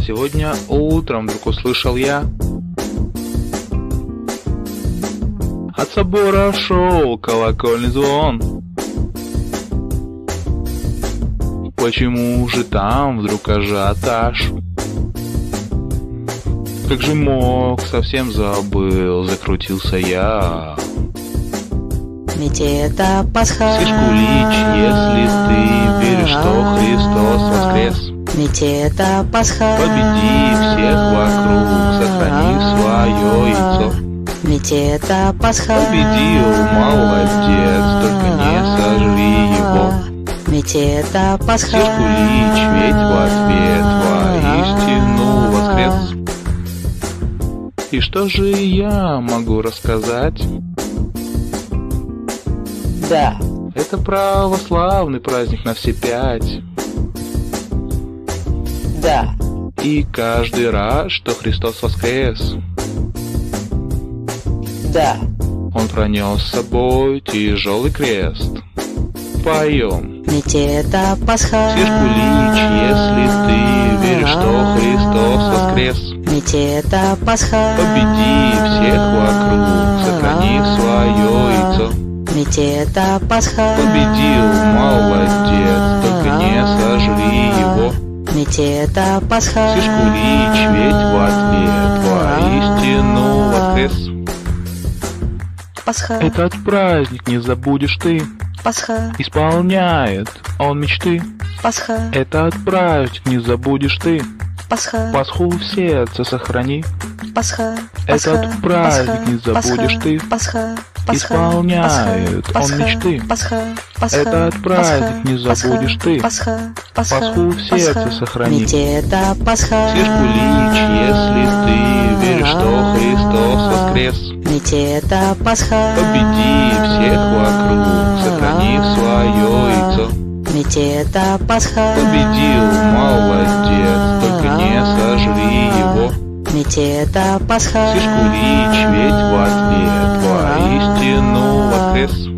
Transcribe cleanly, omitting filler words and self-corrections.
Сегодня утром вдруг услышал я, от собора шел колокольный звон. Почему же там вдруг ажиотаж? Как же мог, совсем забыл, закрутился я. Ведь это Пасха. Сишкулич, если ты веришь, что Христос воскрес, ведь это Пасха. победи всех вокруг, сохрани свое яйцо. Ведь это Пасха. Победил, молодец, только не сожри его. Ведь это Пасха. Сишкулич, ведь в ответ воистину воскрес. И что же я могу рассказать? Да. Это православный праздник на все 5. Да. И каждый раз, что Христос воскрес, Да. Он пронес с собой тяжелый крест. Поем. Ведь это Пасха. Сишкулич, если ты веришь, что Христос воскрес, ведь это Пасха. победи всех вокруг, сохрани свое яйцо. Ведь это Пасха. Победил, молодец, только не сожри его. Ведь это Пасха. Сишкулич, ведь в ответ воистину воскрес. Пасха. Этот праздник не забудешь ты, Пасха. исполняет он мечты. Пасха. Этот праздник не забудешь ты, Пасха. Пасху в сердце сохрани. Пасха. Этот праздник не забудешь ты, Пасха. исполняет он мечты. Пасха. Этот праздник не забудешь ты, Пасха. Пасху в сердце сохрани. Ведь это Пасха. Сишкулич, если ты веришь, что Христос воскрес, ведь это Пасха. победи всех вокруг, сохрани свое яйцо. Ведь это Пасха. Победил, молодец, только не сожри его. Ведь это Пасха. Сишкулич, ведь в ответ воистину воскрес.